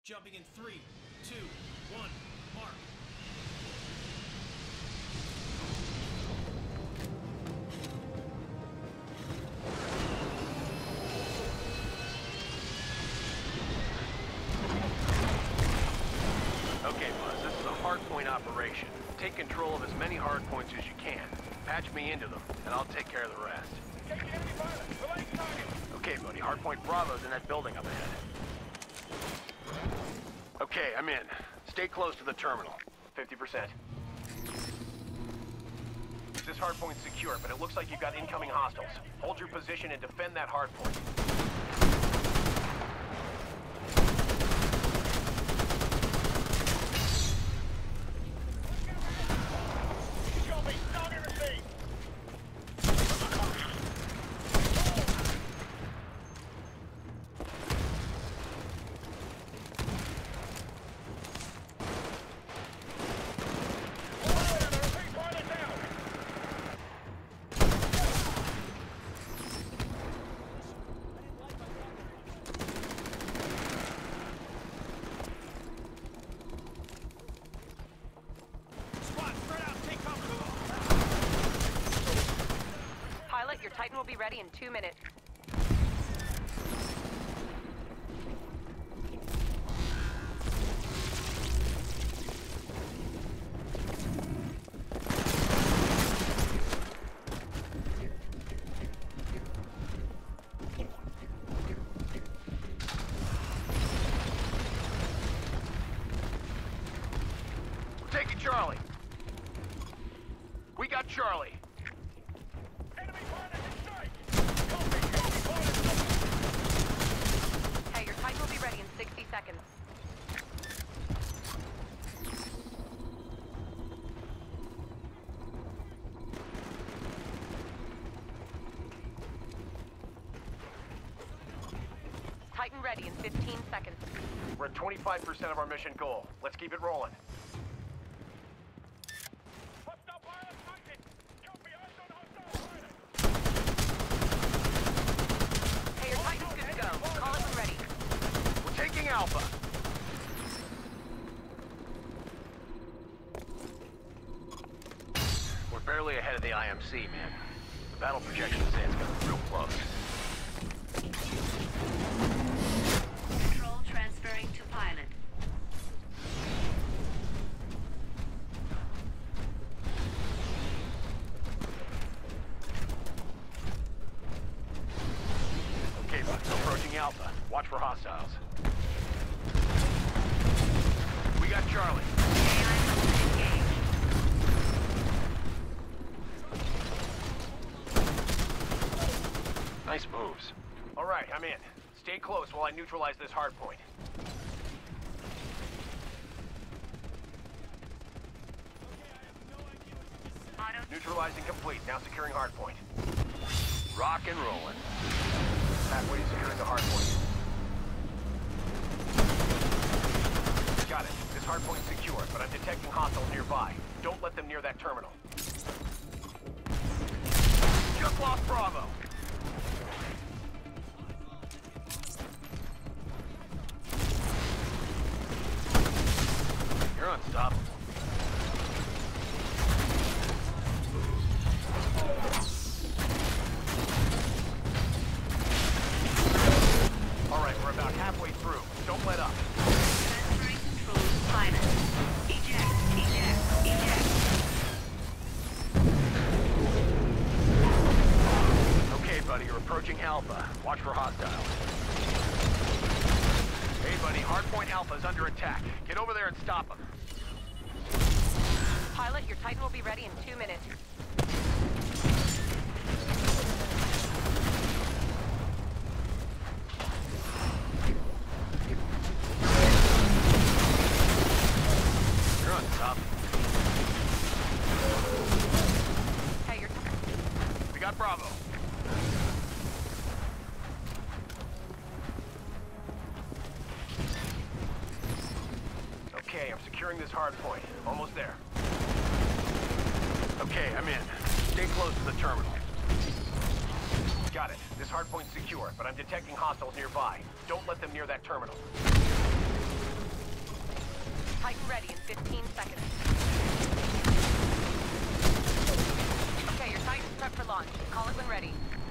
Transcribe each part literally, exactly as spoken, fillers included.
Jumping in three, two, one, mark. Okay, Buzz, this is a hardpoint operation. Take control of as many hardpoints as you can. Patch me into them, and I'll take care of the rest. Take the enemy pilot. Relaying target. Okay, buddy, hardpoint Bravo's in that building up ahead. Okay, I'm in. Stay close to the terminal. fifty percent. This hardpoint's secure, but it looks like you've got incoming hostiles. Hold your position and defend that hardpoint. Your Titan will be ready in two minutes. We're taking Charlie. We got Charlie. sixty seconds. Titan ready in fifteen seconds. We're at twenty-five percent of our mission goal. Let's keep it rolling. Hey, your Titan's good to go. Call it when ready. Taking Alpha. We're barely ahead of the I M C, man. The battle projections say it's gonna be real close. Control transferring to pilot. Okay, buddy, approaching Alpha. Watch for hostiles. We got Charlie. Nice moves. All right, I'm in. Stay close while I neutralize this hardpoint. Neutralizing complete. Now securing hardpoint. Rock and rolling. Halfway to securing the hardpoint. Got it. This hardpoint's secure, but I'm detecting hostiles nearby. Don't let them near that terminal. Just lost Bravo. You're unstoppable. All right, we're about halfway through. Don't let up. Transferring control to pilot. Eject, eject, eject. Okay, buddy, you're approaching Alpha. Watch for hostiles. Hey, buddy, hardpoint Alpha's under attack. Get over there and stop them. Pilot, your Titan will be ready in two minutes. You're on top. Hey, your We got Bravo. Okay, I'm securing this hardpoint. Almost there. Okay, I'm in. Stay close to the terminal. Got it. This hardpoint's secure, but I'm detecting hostiles nearby. Don't let them near that terminal. Titan ready in fifteen seconds. Okay, your Titan's prep for launch. Call it when ready.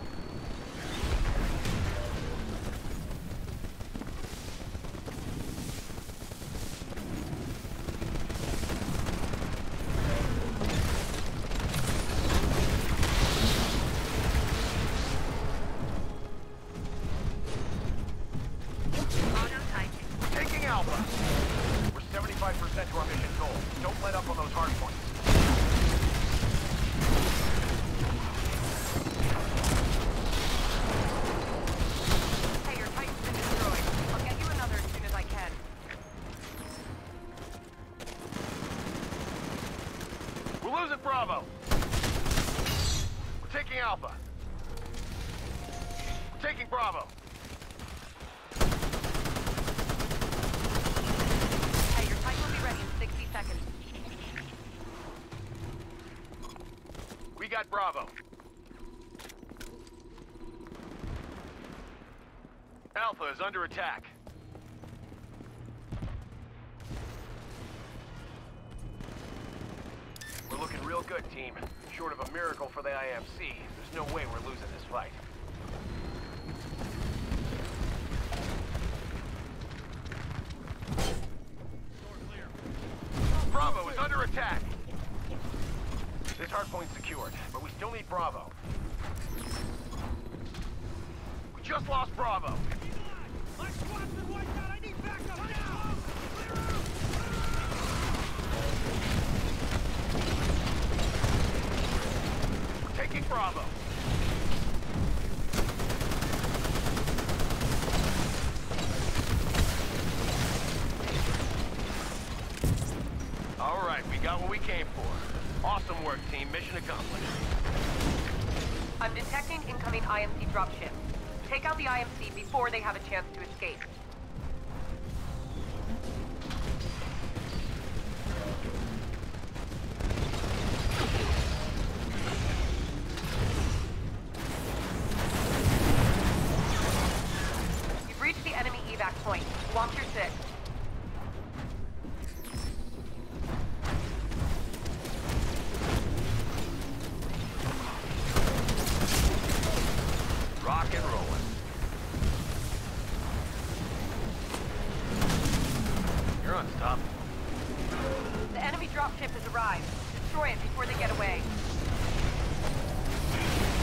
Auto Titan. Taking Alpha. We're seventy-five percent to our mission goal. Don't let up on those hard points. Hey, your Titan's been destroyed. I'll get you another as soon as I can. We're losing Bravo. We're taking Alpha. We're taking Bravo. Hey, your Titan will be ready in sixty seconds. We got Bravo. Alpha is under attack. We're looking real good, team. Short of a miracle for the I M C, there's no way we're losing this fight. Door clear. Bravo is under attack. This hardpoint's secured, but we still need Bravo. We just lost Bravo. My squad's been wiped out. I need backup now. Clear out. We're taking Bravo. All right, we got what we came for. Awesome work, team. Mission accomplished. I'm detecting incoming I M C dropship. Take out the I M C before they have a chance to escape. You've reached the enemy evac point. Watch your six. Rock and rolling. You're unstoppable. The enemy dropship has arrived. Destroy it before they get away.